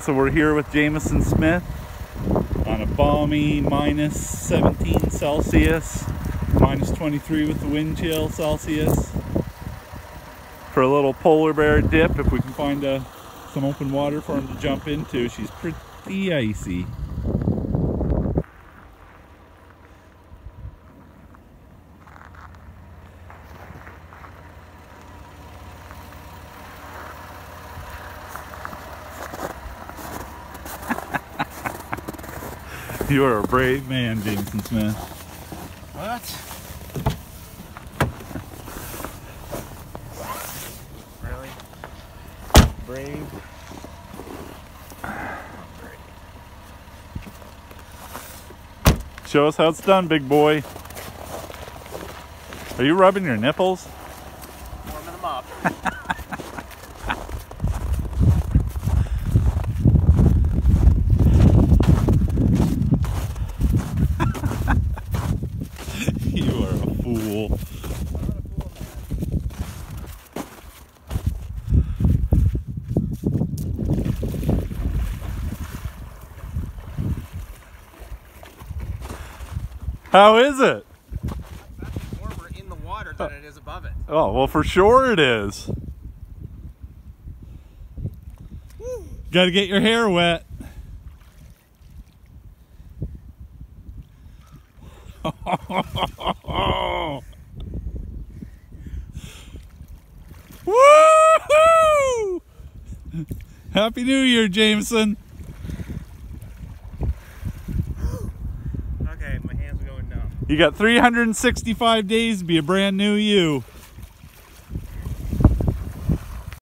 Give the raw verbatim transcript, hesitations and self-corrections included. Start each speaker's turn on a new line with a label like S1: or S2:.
S1: So we're here with Jameson Smith on a balmy minus seventeen Celsius, minus twenty-three with the wind chill Celsius, for a little polar bear dip. If we can find a, some open water for him to jump into. She's pretty icy. You are a brave man, Jameson Smith.
S2: What? Really? Brave?
S1: Show us how it's done, big boy. Are you rubbing your nipples?
S2: Warming them up.
S1: You are a fool. How is it?
S2: It's actually warmer in the water than it is above it.
S1: Oh, well, for sure it is. Got to get your hair wet. Woo-hoo! Happy New Year, Jameson.
S2: Okay, my hands are going numb.
S1: You got three hundred sixty-five days to be a brand new you.